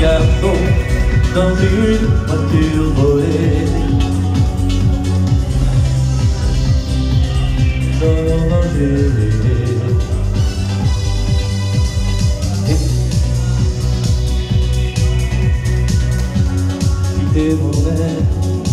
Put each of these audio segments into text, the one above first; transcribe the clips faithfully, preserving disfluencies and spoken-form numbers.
garçon dans une voiture volée. Dans l'enjeu. Quitter mon rêve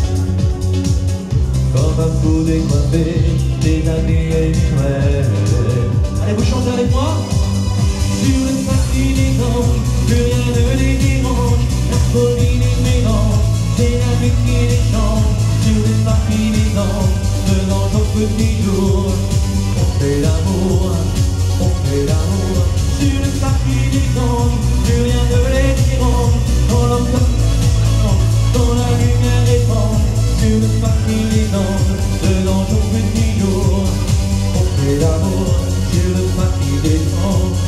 comme un fou décoiffé, des amis et du rêve. Allez, vous chantez avec moi. Sur le parti des anges, plus rien ne les dérange, la folie les mélange, c'est la vie qui les change. Sur le parti des anges, faisant nos petits jours, on fait l'amour, on fait l'amour. Sur le parti des anges, plus rien ne les dérange, dans l'ensemble, dans la lumière étrange. Sur le parti des anges, faisant nos petits jours, on fait l'amour. Sur le parti des anges.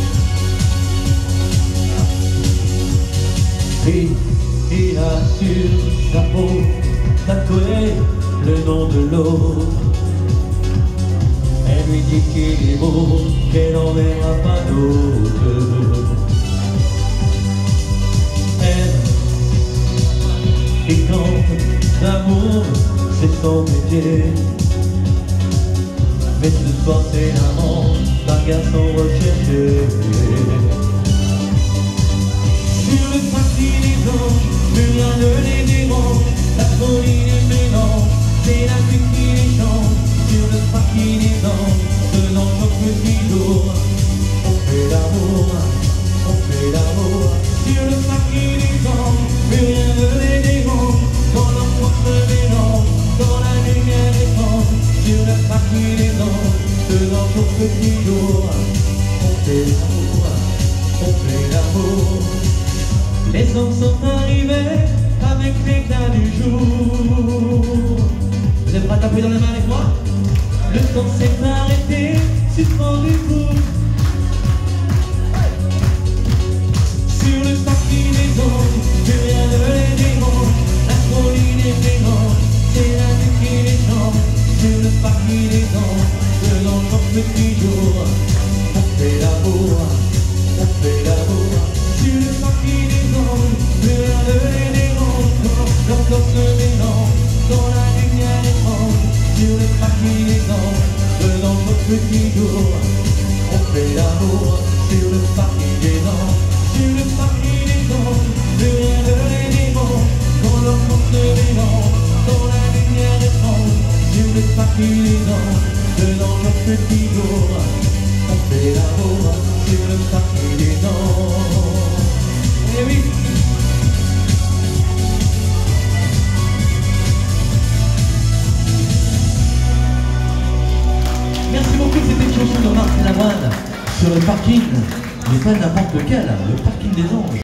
Et il a sur sa peau tatoué le nom de l'autre. Elle lui dit qu'il est beau, qu'elle n'en verra pas d'autre. Elle, qui tente l'amour, c'est son métier. Mais ce soir c'est l'amant d'un garçon recherché. Sur le parti des anges, plus rien ne les dérange, la folie les mélange, c'est la vie qui les change. Sur le parti des anges, faisant nos petits jours, on fait l'amour, on fait l'amour. Sur le parti des anges, plus rien ne les dérange, dans leur force mélange, dans la lumière étrange. Sur le parti des anges, faisant nos petits jours, on fait l'amour, on fait l'amour. Les hommes sont arrivés avec l'éclat du jour. Vous êtes prêts à taper dans les mains avec moi? Le temps s'est arrêté, suspendu pour. Sur le parti des anges, plus rien ne les dérange, la folie les mélange, c'est la vie qui les change. Sur le parti des anges, faisant nos petits jours, on fait l'amour, on fait l'amour. Sur le parti des anges, plus rien ne les dérange, leur corps se mélange, dans la lumière étrange. Sur le parti des anges, faisant nos petits jours, on fait l'amour. Sur le parti des anges, sur le parti des anges, plus rien ne les dérange, quand leur corps se mélange, dans la lumière étrange. Sur le parti des anges, faisant nos petits jours, on fait l'amour. Sur le parti des anges. Eh oui. Merci beaucoup, c'était une chanson de Marc Lavoine sur le parking, mais pas n'importe lequel, le parking des anges.